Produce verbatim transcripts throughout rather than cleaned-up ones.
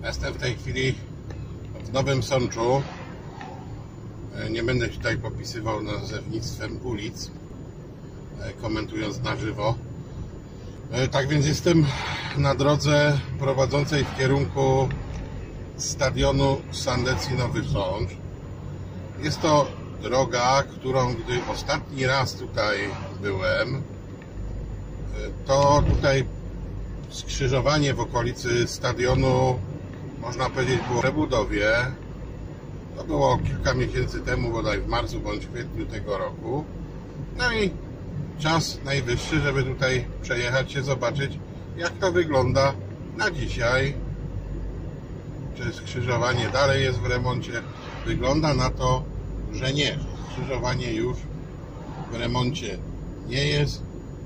Jestem w tej chwili w Nowym Sączu. Nie będę tutaj popisywał nazewnictwem ulic, komentując na żywo. Tak więc jestem na drodze prowadzącej w kierunku stadionu Sandecji Nowy Sącz. Jest to droga, którą gdy ostatni raz tutaj byłem, to tutaj skrzyżowanie w okolicy stadionu, można powiedzieć, było w przebudowie. To było kilka miesięcy temu, bodaj w marcu bądź w kwietniu tego roku. No i czas najwyższy, żeby tutaj przejechać się, zobaczyć, jak to wygląda na dzisiaj. Czy skrzyżowanie dalej jest w remoncie? Wygląda na to, że nie. Skrzyżowanie już w remoncie nie jest.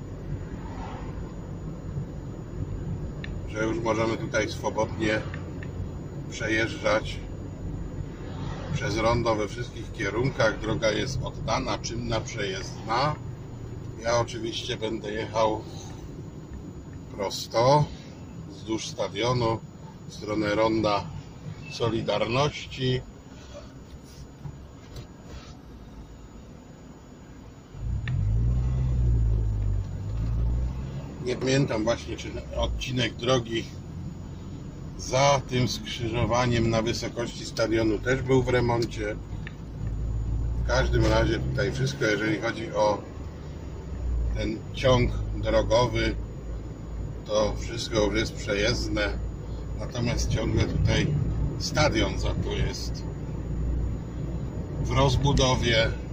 Że już możemy tutaj swobodnie przejeżdżać przez rondo we wszystkich kierunkach. Droga jest oddana, czynna, przejezdna. Ja oczywiście będę jechał prosto wzdłuż stadionu w stronę ronda Solidarności. Nie pamiętam właśnie, czy odcinek drogi za tym skrzyżowaniem na wysokości stadionu też był w remoncie. W każdym razie tutaj wszystko, jeżeli chodzi o ten ciąg drogowy, to wszystko już jest przejezdne. Natomiast ciągle tutaj stadion za to jest w rozbudowie.